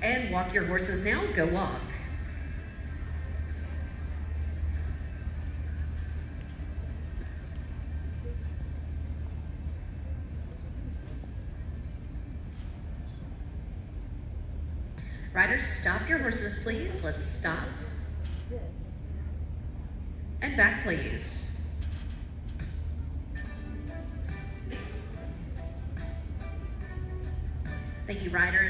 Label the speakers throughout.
Speaker 1: And walk your horses now, go walk. Riders, stop your horses, please. Let's stop. And back, please. Thank you, riders.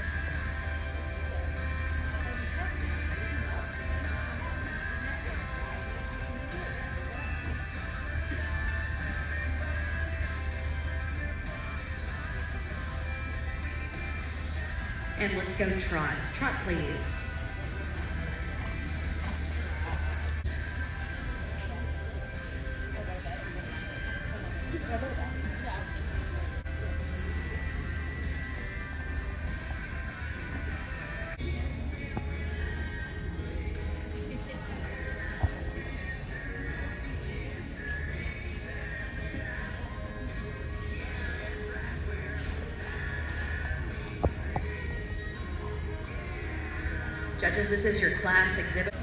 Speaker 1: And let's go trot. Trot, please. Judges, this is your class exhibit.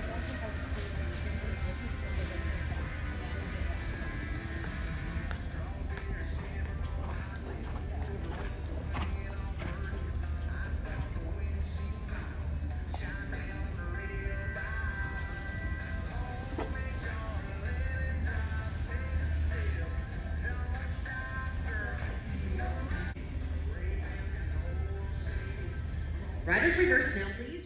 Speaker 1: Riders, reverse now, please.